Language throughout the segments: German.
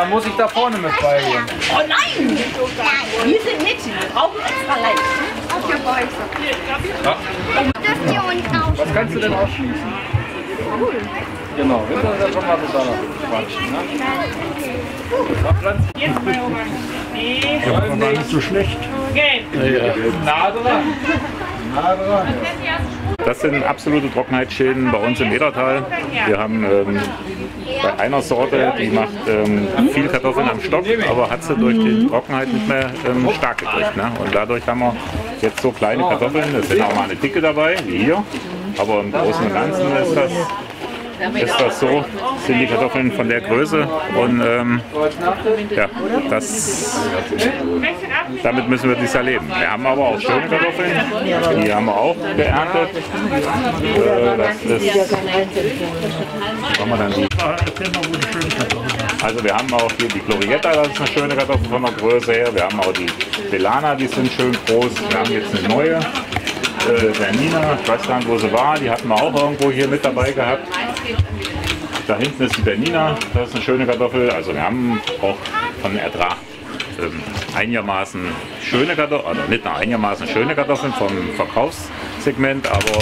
dann muss ich da vorne mit beigehen. Oh nein! Wir sind Mädchen, wir brauchen extra leicht. Ja. Dürft ihr unten auch. Was kannst du denn ausschließen? Genau, Winter ist ja schon mal besonders Quatsch. Ne? Jetzt mal oben. Nee. Ja, aber war nicht so schlecht. Gelb. Nah dran. Nah dran. Das sind absolute Trockenheitsschäden bei uns im Edertal. Wir haben bei einer Sorte, die macht viel Kartoffeln am Stock, aber hat sie durch die Trockenheit nicht mehr stark gekriegt. Ne? Und dadurch haben wir jetzt so kleine Kartoffeln, es sind auch mal eine dicke dabei, wie hier, aber im Großen und Ganzen ist das so, sind die Kartoffeln von der Größe und ja, damit müssen wir dieses Jahr leben. Wir haben aber auch schöne Kartoffeln, die haben wir auch geerntet. Also wir haben auch hier die Glorietta, das ist eine schöne Kartoffel von der Größe her. Wir haben auch die Belana, die sind schön groß. Wir haben jetzt eine neue. Bernina, ich weiß gar nicht, wo sie war, die hatten wir auch irgendwo hier mit dabei gehabt. Da hinten ist die Bernina, das ist eine schöne Kartoffel. Also wir haben auch von Ertrag einigermaßen schöne Kartoffeln, oder nicht nur einigermaßen schöne Kartoffeln vom Verkaufssegment, aber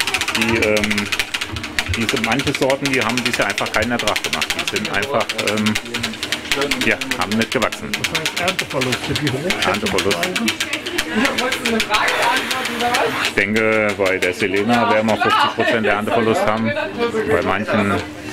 diese manche Sorten, die haben dieses Jahr einfach keinen Ertrag gemacht. Die sind einfach, ja, haben nicht gewachsen. Das heißt Ernteverluste, wie hoch? Ernteverlust. Ich denke, bei der Selena werden wir 50% der Ernteverlust haben. Bei manchen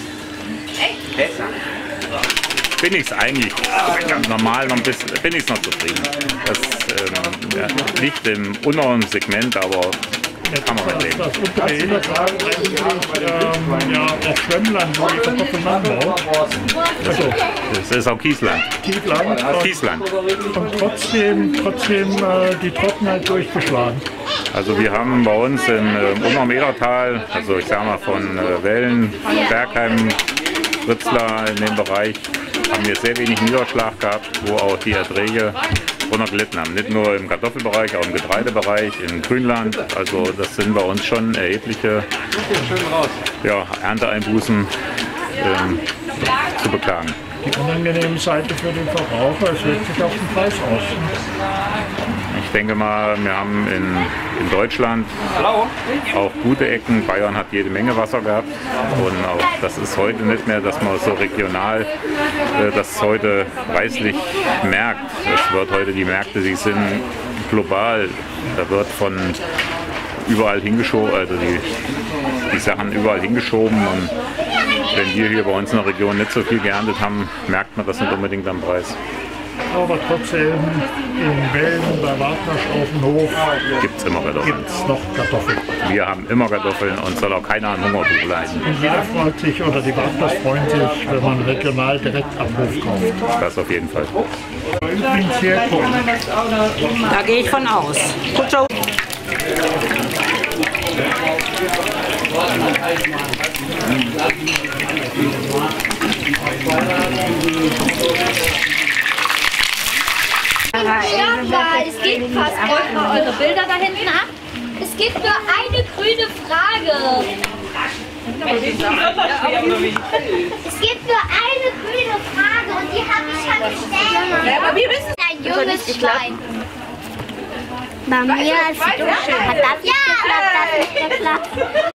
bin ich es eigentlich ganz normal noch ein bisschen, bin ich noch zufrieden. Das ja, liegt im unteren Segment, aber kann man mit leben. Das untere Edertal eigentlich ja, auch Schwemmland, wo die Kartoffeln anbauen. Also, das ist auch Kiesland. Kiesland. Und trotzdem die Trockenheit durchgeschlagen. Also wir haben bei uns im unteren Edertal, also ich sag mal von Wellen, Bergheim, Fritzlar in dem Bereich, haben wir sehr wenig Niederschlag gehabt, wo auch die Erträge runter gelitten haben. Nicht nur im Kartoffelbereich, auch im Getreidebereich, im Grünland. Also das sind bei uns schon erhebliche Ernteeinbußen zu beklagen. Die unangenehme Seite für den Verbraucher, es wirkt sich auf den Preis aus. Ich denke mal, wir haben in Deutschland auch gute Ecken. Bayern hat jede Menge Wasser gehabt und auch das ist heute nicht mehr, dass man so regional das heute preislich merkt. Es wird heute die Märkte, die sind global. Da wird von überall hingeschoben, also die Sachen überall hingeschoben. Und wenn wir hier bei uns in der Region nicht so viel geerntet haben, merkt man das nicht unbedingt am Preis. Aber trotzdem in Wellen, bei Wartnasch auf dem Hof gibt es immer Kartoffeln. Gibt's noch Kartoffeln. Wir haben immer Kartoffeln und soll auch keiner an Hungertuch leiden. Und jeder freut sich, oder die Wartners freuen sich, wenn man regional direkt am Hof kauft. Das auf jeden Fall. Da gehe ich von aus. Gut, ciao. Es geht fast eure Bilder da hinten ab. Es gibt nur eine grüne Frage. Es gibt nur eine grüne Frage und die habe ich schon gestellt. Ja, aber wir wissen Ein junges Schwein. Bei mir ist es hat das nicht geklappt, das nicht geklappt.